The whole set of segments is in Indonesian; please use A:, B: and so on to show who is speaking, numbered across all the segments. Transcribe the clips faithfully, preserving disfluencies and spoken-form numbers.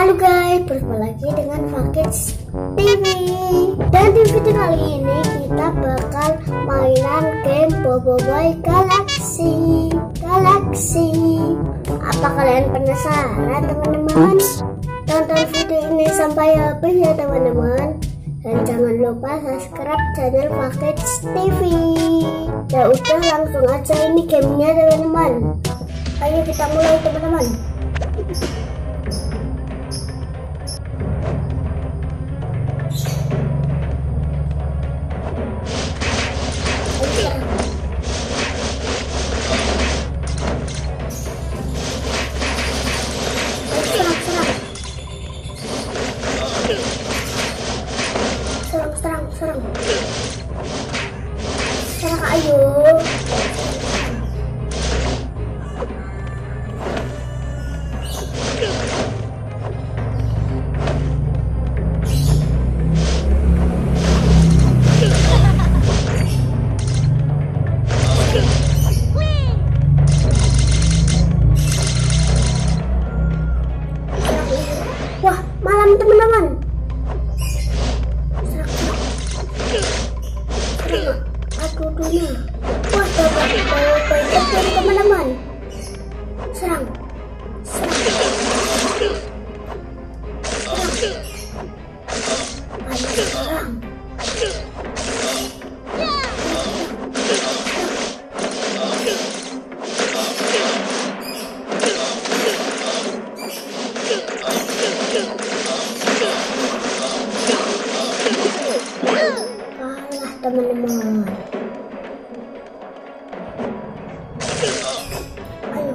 A: Halo guys, berjumpa lagi dengan Fakits T V. Dan di video kali ini kita bakal mainan game Boboiboy Galaxy Galaxy. Apa kalian penasaran teman-teman? Tonton video ini sampai habis ya teman-teman. Dan jangan lupa subscribe channel Fakits T V. Ya udah, langsung aja ini gamenya teman-teman. Ayo kita mulai teman-teman. Serang, serang, serang, ayo. Wah, malam teman-teman. Aku dulu. Wah, dapat banyak dari teman-teman. Serang, serang, serang. Ayo serang. Kalah teman-teman. Ayo.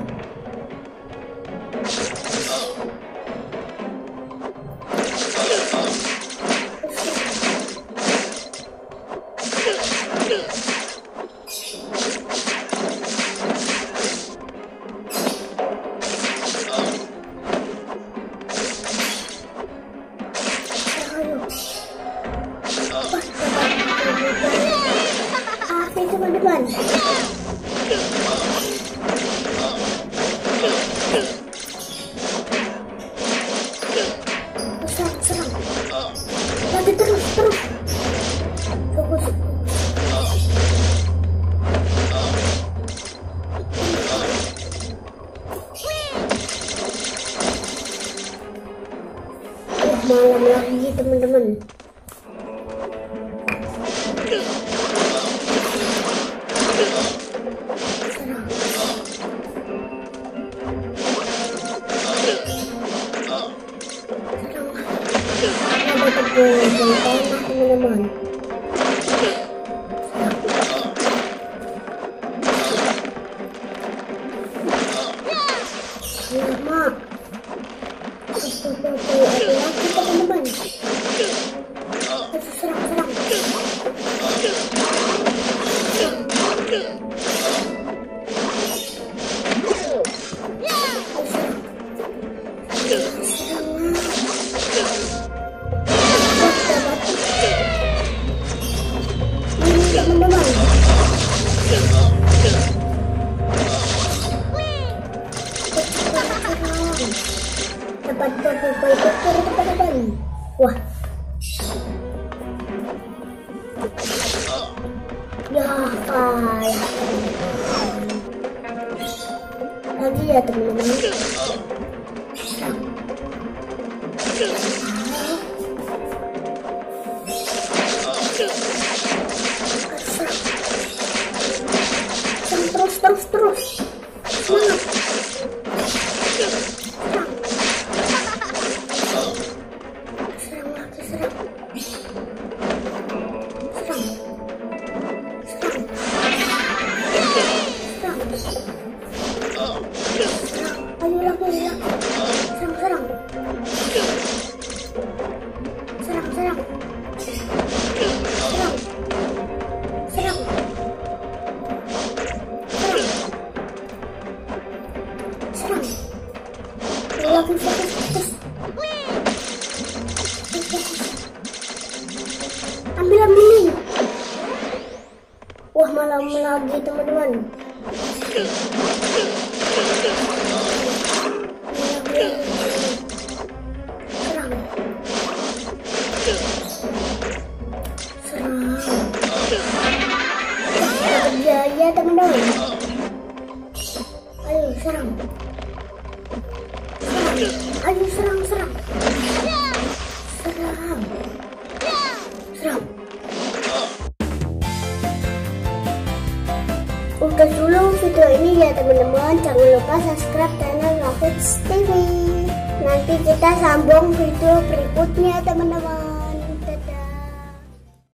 A: Oke teman-teman. Serang, serang. Lagi terus, terus. Fokus. Oh, malam lagi teman-teman. Ada tepung tanah teman-teman. Lama. Ada lagi teman-teman. Serang, serang. Teman-teman, dapat Boboiboy Dokter teman-teman. Wah, ya kalah lagi ya teman-teman. Terus, terus, terus. Semangat. Serang. Serang lagi, serang. Serang. Serang. Serang. Ayo lagi, lagi. Serang, serang. Serang, serang. Serang. Serang. Serang. Lagi fokus, fokus. Ambil, ambil. Wah, malam lagi teman-teman. serang. Ayo serang, serang. Serang. Serang. Udah dulu video ini ya teman-teman. Jangan lupa subscribe channel Rockets T V. Nanti kita sambung video berikutnya teman-teman.